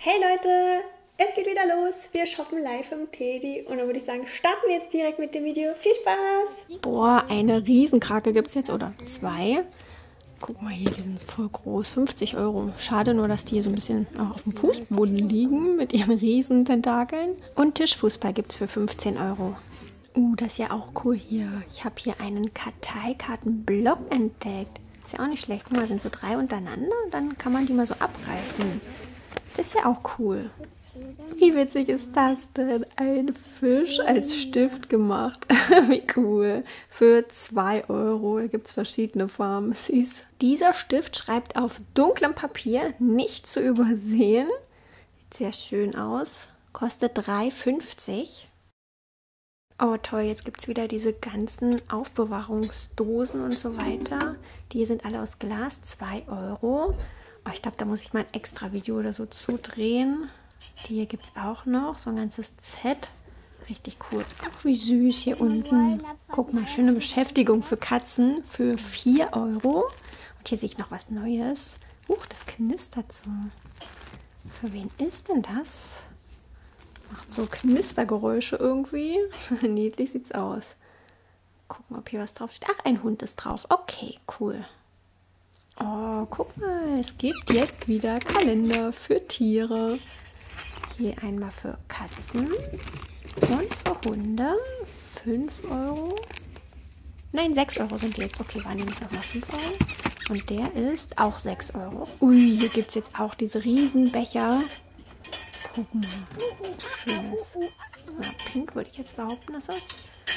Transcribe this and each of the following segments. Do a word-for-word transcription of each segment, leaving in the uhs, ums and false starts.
Hey Leute, es geht wieder los. Wir shoppen live im Teddy und dann würde ich sagen, starten wir jetzt direkt mit dem Video. Viel Spaß! Boah, eine Riesenkrake gibt es jetzt oder zwei. Guck mal hier, die sind voll groß. fünfzig Euro. Schade nur, dass die hier so ein bisschen auch auf dem Fußboden liegen mit ihren riesen Tentakeln. Und Tischfußball gibt es für fünfzehn Euro. Uh, das ist ja auch cool hier. Ich habe hier einen Karteikartenblock entdeckt. Ist ja auch nicht schlecht. Guck mal, sind so drei untereinander und dann kann man die mal so abreißen. Das ist ja auch cool. Wie witzig ist das denn? Ein Fisch als Stift gemacht. Wie cool. Für zwei Euro. Da gibt es verschiedene Farben. Süß. Dieser Stift schreibt auf dunklem Papier, nicht zu übersehen. Sieht sehr schön aus. Kostet drei fünfzig. Oh toll, jetzt gibt es wieder diese ganzen Aufbewahrungsdosen und so weiter. Die sind alle aus Glas. zwei Euro. Oh, ich glaube, da muss ich mal ein extra Video oder so zudrehen. Die hier gibt es auch noch. So ein ganzes Set. Richtig cool. Ach, wie süß hier unten. Guck mal, schöne Beschäftigung für Katzen für vier Euro. Und hier sehe ich noch was Neues. Huch, das knistert so. Für wen ist denn das? Macht so Knistergeräusche irgendwie. Niedlich sieht's aus. Gucken, ob hier was drauf steht. Ach, ein Hund ist drauf. Okay, cool. Oh, guck mal, es gibt jetzt wieder Kalender für Tiere. Hier einmal für Katzen und für Hunde. fünf Euro. Nein, sechs Euro sind die jetzt. Okay, waren nämlich nochmal fünf Euro. Und der ist auch sechs Euro. Ui, hier gibt es jetzt auch diese riesen Becher. Guck mal, schönes. Ja, pink würde ich jetzt behaupten, das ist.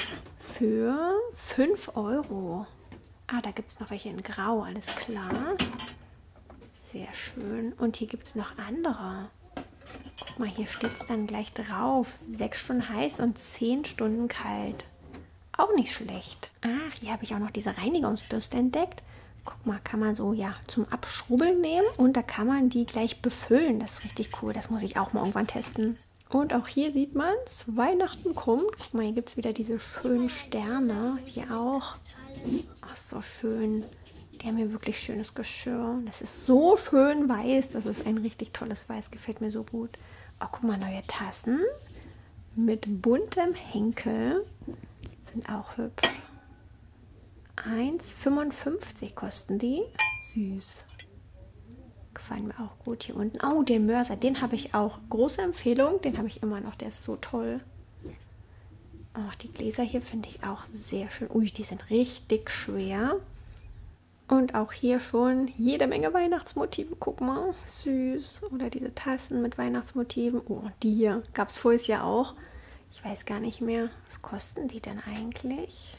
Für fünf Euro. Ah, da gibt es noch welche in Grau, alles klar. Sehr schön. Und hier gibt es noch andere. Guck mal, hier steht es dann gleich drauf. Sechs Stunden heiß und zehn Stunden kalt. Auch nicht schlecht. Ach, hier habe ich auch noch diese Reinigungsbürste entdeckt. Guck mal, kann man so ja zum Abschrubbeln nehmen und da kann man die gleich befüllen. Das ist richtig cool. Das muss ich auch mal irgendwann testen. Und auch hier sieht man es. Weihnachten kommt. Guck mal, hier gibt es wieder diese schönen Sterne. Hier auch. Ach, so schön. Die haben hier wirklich schönes Geschirr. Das ist so schön weiß. Das ist ein richtig tolles Weiß. Gefällt mir so gut. Oh, guck mal, neue Tassen. Mit buntem Henkel. Sind auch hübsch. eins fünfundfünfzig kosten die. Süß. Gefallen mir auch gut hier unten. Oh, den Mörser. Den habe ich auch. Große Empfehlung. Den habe ich immer noch. Der ist so toll. Auch die Gläser hier finde ich auch sehr schön. Ui, die sind richtig schwer. Und auch hier schon jede Menge Weihnachtsmotive. Guck mal, süß. Oder diese Tassen mit Weihnachtsmotiven. Oh, die hier gab es voriges Jahr auch. Ich weiß gar nicht mehr. Was kosten die denn eigentlich?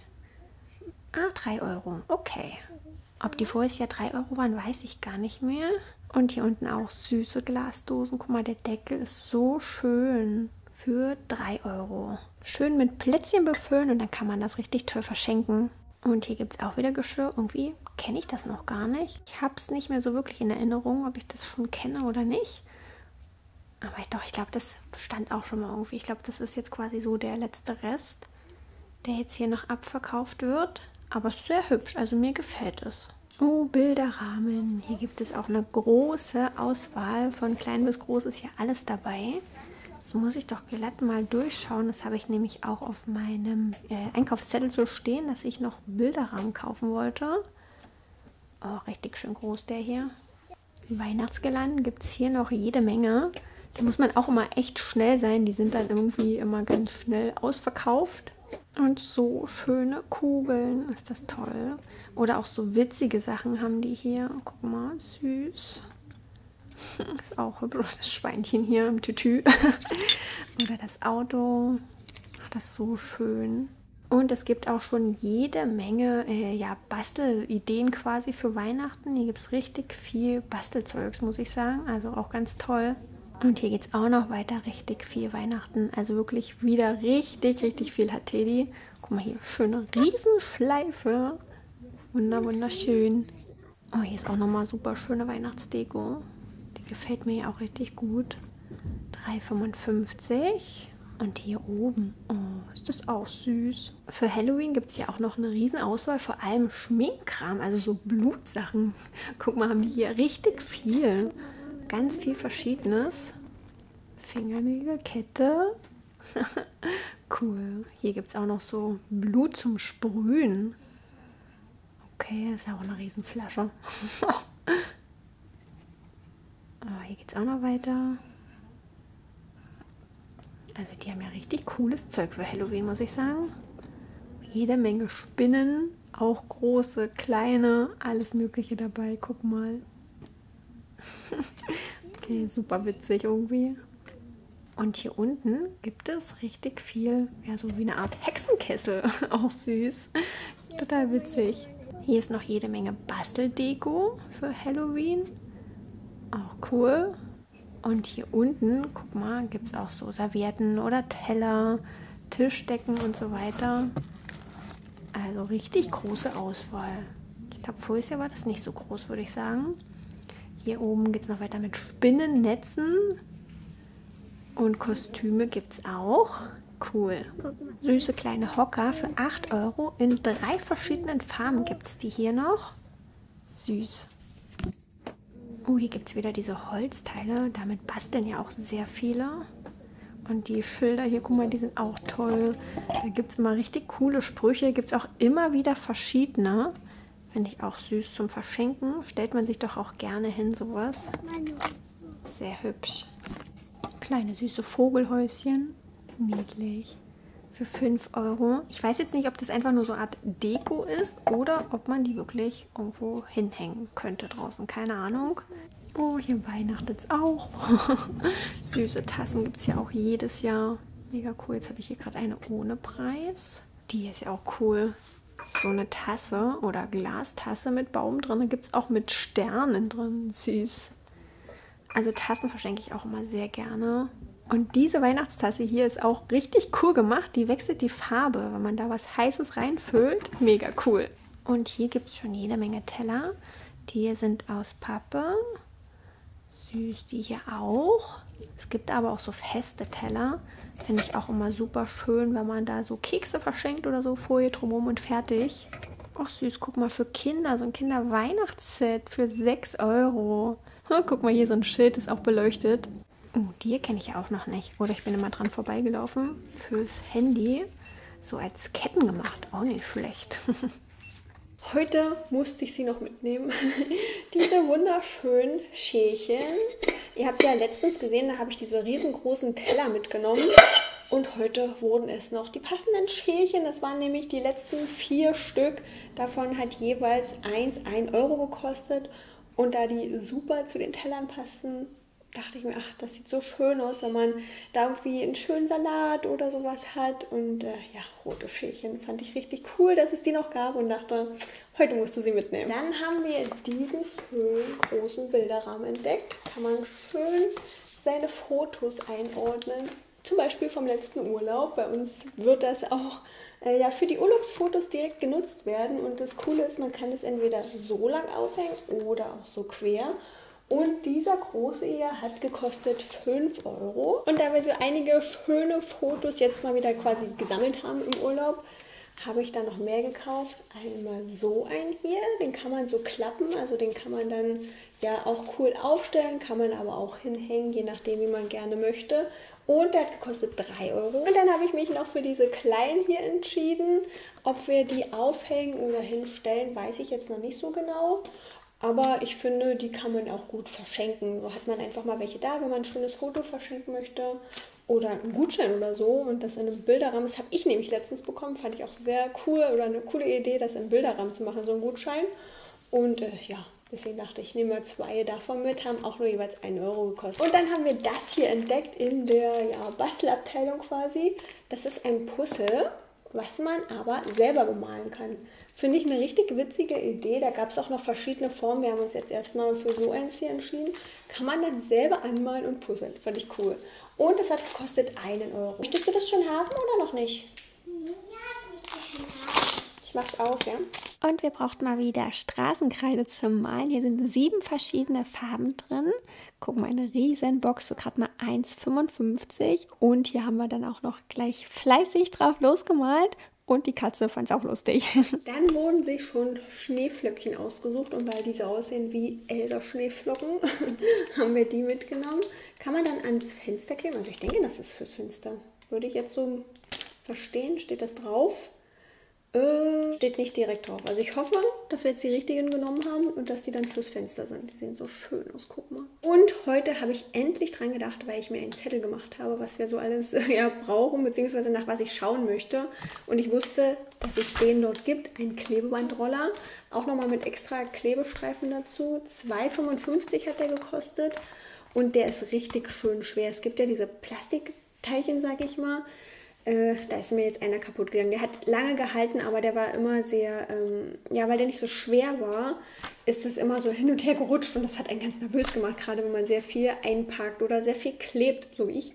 Ah, drei Euro. Okay. Ob die voriges Jahr drei Euro waren, weiß ich gar nicht mehr. Und hier unten auch süße Glasdosen. Guck mal, der Deckel ist so schön. Für drei Euro. Schön mit Plätzchen befüllen und dann kann man das richtig toll verschenken. Und hier gibt es auch wieder Geschirr. Irgendwie kenne ich das noch gar nicht. Ich habe es nicht mehr so wirklich in Erinnerung, ob ich das schon kenne oder nicht. Aber ich, doch, ich glaube, das stand auch schon mal irgendwie. Ich glaube, das ist jetzt quasi so der letzte Rest, der jetzt hier noch abverkauft wird. Aber es ist sehr hübsch, also mir gefällt es. Oh, Bilderrahmen. Hier gibt es auch eine große Auswahl. Von klein bis groß ist hier alles dabei. Das muss ich doch glatt mal durchschauen. Das habe ich nämlich auch auf meinem äh, Einkaufszettel so stehen, dass ich noch Bilderrahmen kaufen wollte. Oh, richtig schön groß der hier. Weihnachtsgirlanden gibt es hier noch jede Menge. Da muss man auch immer echt schnell sein. Die sind dann irgendwie immer ganz schnell ausverkauft. Und so schöne Kugeln. Ist das toll. Oder auch so witzige Sachen haben die hier. Guck mal, süß. Ist auch hübsch. Oder das Schweinchen hier im Tütü. Oder das Auto. Ach, das ist so schön. Und es gibt auch schon jede Menge äh, ja, Bastelideen quasi für Weihnachten. Hier gibt es richtig viel Bastelzeugs, muss ich sagen. Also auch ganz toll. Und hier geht es auch noch weiter richtig viel Weihnachten. Also wirklich wieder richtig, richtig viel hat Teddy. Guck mal hier, schöne Riesenschleife. Wunder, wunderschön. Oh, hier ist auch nochmal super schöne Weihnachtsdeko. Die gefällt mir ja auch richtig gut. drei fünfundfünfzig. Und hier oben, oh, ist das auch süß. Für Halloween gibt es ja auch noch eine riesen Auswahl, vor allem Schminkkram, also so Blutsachen. Guck mal, haben die hier richtig viel. Ganz viel Verschiedenes. Fingernägelkette. Cool. Hier gibt es auch noch so Blut zum Sprühen. Okay, ist ja auch eine Riesenflasche. Oh, hier geht es auch noch weiter. Also die haben ja richtig cooles Zeug für Halloween, muss ich sagen. Jede Menge Spinnen, auch große, kleine, alles Mögliche dabei. Guck mal. Okay, super witzig irgendwie. Und hier unten gibt es richtig viel, ja, so wie eine Art Hexenkessel. Auch süß. Total witzig. Hier ist noch jede Menge Basteldeko für Halloween. Auch cool. Und hier unten, guck mal, gibt es auch so Servietten oder Teller, Tischdecken und so weiter. Also richtig große Auswahl. Ich glaube, vorher Jahr war das nicht so groß, würde ich sagen. Hier oben geht es noch weiter mit Spinnennetzen. Und Kostüme gibt es auch. Cool. Süße kleine Hocker für acht Euro. In drei verschiedenen Farben gibt es die hier noch. Süß. Oh, hier gibt es wieder diese Holzteile. Damit basteln ja auch sehr viele. Und die Schilder hier, guck mal, die sind auch toll. Da gibt es immer richtig coole Sprüche. Gibt es auch immer wieder verschiedene. Finde ich auch süß zum Verschenken. Stellt man sich doch auch gerne hin, sowas. Sehr hübsch. Kleine süße Vogelhäuschen. Niedlich. Für fünf Euro. Ich weiß jetzt nicht, ob das einfach nur so eine Art Deko ist oder ob man die wirklich irgendwo hinhängen könnte draußen. Keine Ahnung. Oh, hier weihnachtet es auch. Süße Tassen gibt es ja auch jedes Jahr. Mega cool. Jetzt habe ich hier gerade eine ohne Preis. Die ist ja auch cool. So eine Tasse oder Glastasse mit Baum drin. Da gibt es auch mit Sternen drin. Süß. Also Tassen verschenke ich auch immer sehr gerne. Und diese Weihnachtstasse hier ist auch richtig cool gemacht. Die wechselt die Farbe, wenn man da was Heißes reinfüllt. Mega cool. Und hier gibt es schon jede Menge Teller. Die hier sind aus Pappe. Süß, die hier auch. Es gibt aber auch so feste Teller. Finde ich auch immer super schön, wenn man da so Kekse verschenkt oder so. Folie drumherum und fertig. Ach süß, guck mal, für Kinder, so ein Kinder-Weihnachtsset für sechs Euro. Guck mal, hier so ein Schild ist auch beleuchtet. Oh, die hier kenne ich ja auch noch nicht. Oder ich bin immer dran vorbeigelaufen. Fürs Handy. So als Ketten gemacht. Auch nicht schlecht. Heute musste ich sie noch mitnehmen. Diese wunderschönen Schälchen. Ihr habt ja letztens gesehen, da habe ich diese riesengroßen Teller mitgenommen. Und heute wurden es noch die passenden Schälchen. Das waren nämlich die letzten vier Stück. Davon hat jeweils eins ein Euro gekostet. Und da die super zu den Tellern passten, dachte ich mir, ach, das sieht so schön aus, wenn man da irgendwie einen schönen Salat oder sowas hat. Und äh, ja, rote Schälchen fand ich richtig cool, dass es die noch gab und dachte, heute musst du sie mitnehmen. Dann haben wir diesen schönen großen Bilderrahmen entdeckt. Kann man schön seine Fotos einordnen. Zum Beispiel vom letzten Urlaub. Bei uns wird das auch äh, ja, für die Urlaubsfotos direkt genutzt werden. Und das Coole ist, man kann es entweder so lang aufhängen oder auch so quer. Und dieser große hier hat gekostet fünf Euro. Und da wir so einige schöne Fotos jetzt mal wieder quasi gesammelt haben im Urlaub, habe ich dann noch mehr gekauft. Einmal so einen hier, den kann man so klappen, also den kann man dann ja auch cool aufstellen, kann man aber auch hinhängen, je nachdem wie man gerne möchte. Und der hat gekostet drei Euro. Und dann habe ich mich noch für diese kleinen hier entschieden. Ob wir die aufhängen oder hinstellen, weiß ich jetzt noch nicht so genau. Aber ich finde, die kann man auch gut verschenken. So hat man einfach mal welche da, wenn man ein schönes Foto verschenken möchte. Oder einen Gutschein oder so. Und das in einem Bilderrahmen, das habe ich nämlich letztens bekommen. Fand ich auch sehr cool oder eine coole Idee, das in Bilderrahmen zu machen, so einen Gutschein. Und äh, ja, deswegen dachte ich, ich nehme mal zwei davon mit. Haben auch nur jeweils einen Euro gekostet. Und dann haben wir das hier entdeckt in der ja, Bastelabteilung quasi. Das ist ein Puzzle, was man aber selber bemalen kann. Finde ich eine richtig witzige Idee. Da gab es auch noch verschiedene Formen. Wir haben uns jetzt erstmal für so eins hier entschieden. Kann man dann selber anmalen und puzzeln. Fand ich cool. Und es hat gekostet einen Euro. Möchtest du das schon haben oder noch nicht? Ja, ich möchte das schon haben. Ich mach's auf, ja? Und wir brauchten mal wieder Straßenkreide zum Malen. Hier sind sieben verschiedene Farben drin. Guck mal, eine riesen Box für gerade mal eins Komma fünfundfünfzig. Und hier haben wir dann auch noch gleich fleißig drauf losgemalt. Und die Katze fand es auch lustig. Dann wurden sich schon Schneeflöckchen ausgesucht und weil diese aussehen wie Elsa-Schneeflocken, haben wir die mitgenommen. Kann man dann ans Fenster kleben? Also ich denke, das ist fürs Fenster. Würde ich jetzt so verstehen. Steht das drauf? Äh, steht nicht direkt drauf. Also ich hoffe, dass wir jetzt die richtigen genommen haben und dass die dann fürs Fenster sind. Die sehen so schön aus, guck mal. Und heute habe ich endlich dran gedacht, weil ich mir einen Zettel gemacht habe, was wir so alles äh, ja, brauchen, beziehungsweise nach was ich schauen möchte. Und ich wusste, dass es den dort gibt, einen Klebebandroller. Auch nochmal mit extra Klebestreifen dazu. zwei fünfundfünfzig hat der gekostet und der ist richtig schön schwer. Es gibt ja diese Plastikteilchen, sag ich mal. Äh, da ist mir jetzt einer kaputt gegangen. Der hat lange gehalten, aber der war immer sehr, ähm, ja, weil der nicht so schwer war, ist es immer so hin und her gerutscht und das hat einen ganz nervös gemacht, gerade wenn man sehr viel einpackt oder sehr viel klebt, so wie ich.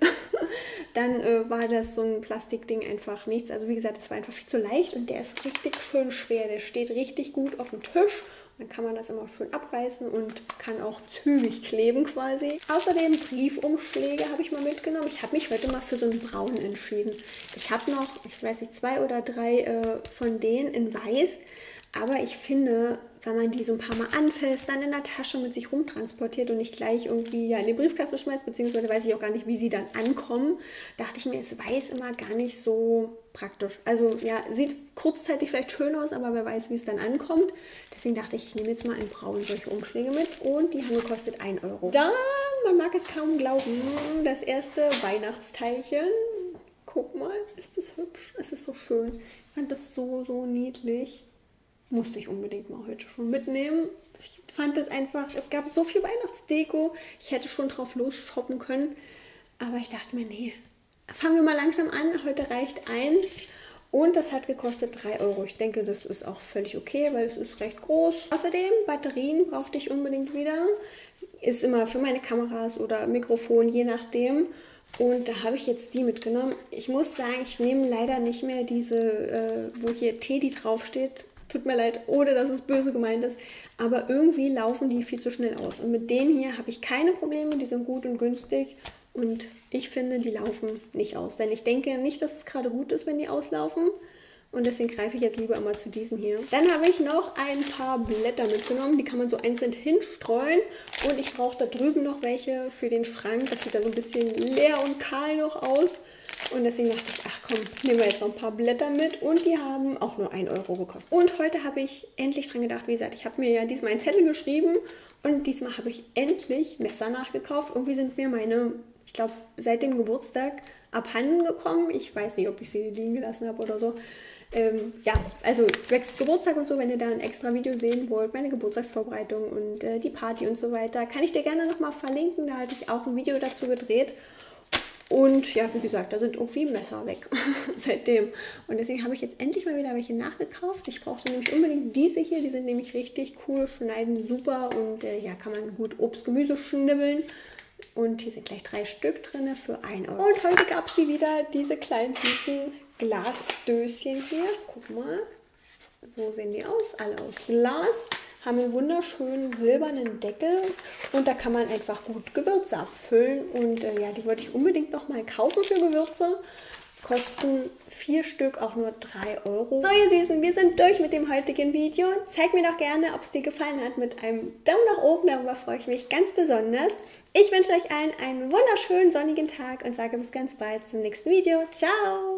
Dann äh, war das so ein Plastikding einfach nichts. Also wie gesagt, es war einfach viel zu leicht und der ist richtig schön schwer. Der steht richtig gut auf dem Tisch. Dann kann man das immer schön abreißen und kann auch zügig kleben quasi. Außerdem Briefumschläge habe ich mal mitgenommen. Ich habe mich heute mal für so einen braunen entschieden. Ich habe noch, ich weiß nicht, zwei oder drei äh, von denen in weiß. Aber ich finde, wenn man die so ein paar Mal anfasst, dann in der Tasche mit sich rumtransportiert und nicht gleich irgendwie ja, in die Briefkaste schmeißt, beziehungsweise weiß ich auch gar nicht, wie sie dann ankommen, dachte ich mir, ist weiß immer gar nicht so praktisch. Also ja, sieht kurzzeitig vielleicht schön aus, aber wer weiß, wie es dann ankommt. Deswegen dachte ich, ich nehme jetzt mal einen braunen solche Umschläge mit und die haben gekostet ein Euro. Dann, man mag es kaum glauben, das erste Weihnachtsteilchen. Guck mal, ist das hübsch? Es ist so schön. Ich fand das so, so niedlich. Musste ich unbedingt mal heute schon mitnehmen. Ich fand es einfach, es gab so viel Weihnachtsdeko. Ich hätte schon drauf losshoppen können. Aber ich dachte mir, nee, fangen wir mal langsam an. Heute reicht eins. Und das hat gekostet drei Euro. Ich denke, das ist auch völlig okay, weil es ist recht groß. Außerdem, Batterien brauchte ich unbedingt wieder. Ist immer für meine Kameras oder Mikrofon, je nachdem. Und da habe ich jetzt die mitgenommen. Ich muss sagen, ich nehme leider nicht mehr diese, äh, wo hier Teddy draufsteht. Tut mir leid, ohne dass es böse gemeint ist. Aber irgendwie laufen die viel zu schnell aus. Und mit denen hier habe ich keine Probleme. Die sind gut und günstig. Und ich finde, die laufen nicht aus. Denn ich denke nicht, dass es gerade gut ist, wenn die auslaufen. Und deswegen greife ich jetzt lieber immer zu diesen hier. Dann habe ich noch ein paar Blätter mitgenommen. Die kann man so einzeln hinstreuen. Und ich brauche da drüben noch welche für den Schrank. Das sieht da so ein bisschen leer und kahl noch aus. Und deswegen dachte ich, ach komm, nehmen wir jetzt noch ein paar Blätter mit. Und die haben auch nur ein Euro gekostet. Und heute habe ich endlich dran gedacht, wie gesagt, ich habe mir ja diesmal einen Zettel geschrieben. Und diesmal habe ich endlich Messer nachgekauft. Irgendwie sind mir meine, ich glaube, seit dem Geburtstag abhanden gekommen. Ich weiß nicht, ob ich sie liegen gelassen habe oder so. Ähm, ja, also zwecks Geburtstag und so, wenn ihr da ein extra Video sehen wollt, meine Geburtstagsvorbereitung und äh, die Party und so weiter, kann ich dir gerne nochmal verlinken. Da hatte ich auch ein Video dazu gedreht. Und ja, wie gesagt, da sind irgendwie Messer weg seitdem. Und deswegen habe ich jetzt endlich mal wieder welche nachgekauft. Ich brauchte nämlich unbedingt diese hier. Die sind nämlich richtig cool, schneiden super und äh, ja, kann man gut Obst, Gemüse schnibbeln. Und hier sind gleich drei Stück drin für ein Euro. Und heute gab es hier wieder diese kleinen süßen Glasdöschen hier. Guck mal, so sehen die aus. Alle aus Glas. Haben einen wunderschönen silbernen Deckel und da kann man einfach gut Gewürze abfüllen. Und äh, ja, die wollte ich unbedingt noch mal kaufen für Gewürze. Kosten vier Stück auch nur drei Euro. So ihr Süßen, wir sind durch mit dem heutigen Video. Zeig mir doch gerne, ob es dir gefallen hat mit einem Daumen nach oben. Darüber freue ich mich ganz besonders. Ich wünsche euch allen einen wunderschönen sonnigen Tag und sage bis ganz bald zum nächsten Video. Ciao!